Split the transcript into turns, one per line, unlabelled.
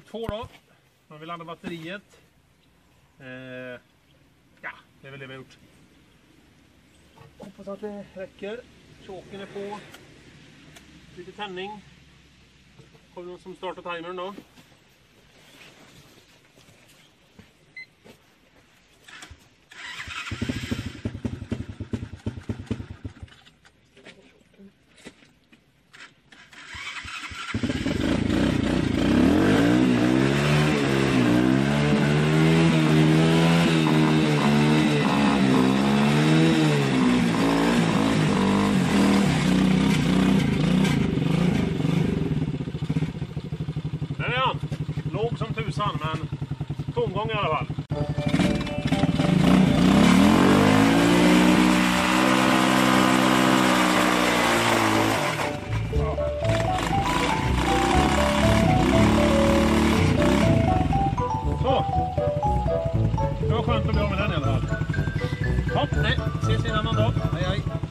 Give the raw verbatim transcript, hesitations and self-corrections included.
två då. Man vill ladda batteriet. Eh, ja, det är väl det vi har gjort. Hoppas att det räcker. Choken är på. Lite tändning. Har vi någon som startar timern då? Låg som tusan, men tomgång i alla fall. Så. Det var skönt att bli av med den i alla fall. Ja, nej. Ses vi en annan dag. Hej hej.